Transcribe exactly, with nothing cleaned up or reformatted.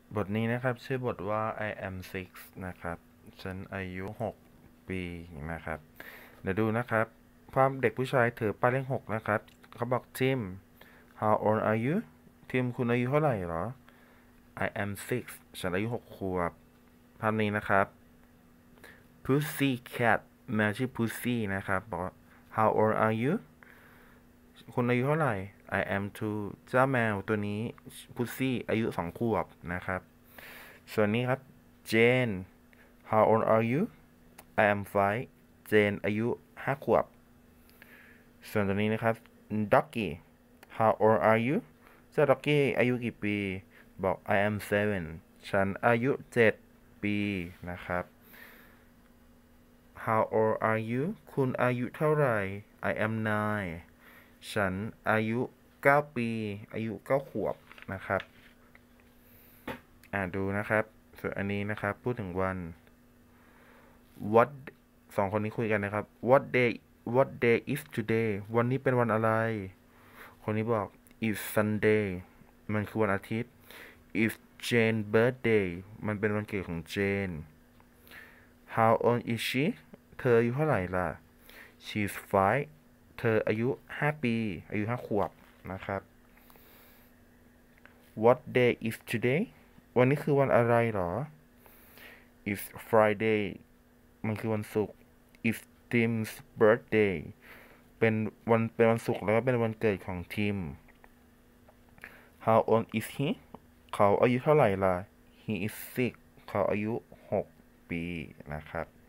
บทนี้นะครับชื่อบทว่า I am six นะครับฉันอายุหกปีนะครับเดี๋ยวดูนะครับภาพเด็กผู้ชายถือป้ายเลขหกนะครับเขาบอกทิม how old are you ทิมคุณอายุเท่าไหร่หรอ I am six ฉันอายุหกขวบภาพนี้นะครับ Pussy cat แมวชื่อ Pussy นะครับบอก how old are you คุณอายุเท่าไหร่ I am two เจ้าแมวตัวนี้ Pussy อายุสองขวบนะครับส่วนนี้ครับ Jane how old are you I am five Jane อายุห้าขวบส่วนตัวนี้นะครับ Doggy how old are you เจ้า Doggy อายุกี่ปีบอก I am seven ฉันอายุเจ็ดปีนะครับ How old are you คุณอายุเท่าไหร่ I am nine ฉันอายุเก้าปีอายุเก้าขวบนะครับอ่านดูนะครับส่วนอันนี้นะครับพูดถึงวัน what สองคนนี้คุยกันนะครับ what day what day is today วันนี้เป็นวันอะไร คนนี้บอก is Sunday มันคือวันอาทิตย์ is Jane birthday มันเป็นวันเกิดของ Jane how old is she เธออายุเท่าไหร่ล่ะ she's five เธออายุห้าปีอายุห้าขวบนะครับ what day is today วันนี้คือวันอะไรหรอ is Friday มันคือวันศุกร์ is Tim's birthday เป็นวันเป็นวันศุกร์แล้วก็เป็นวันเกิดของทิม how old is he เขาอายุเท่าไหร่ล่ะ he is six เขาอายุหกปีนะครับ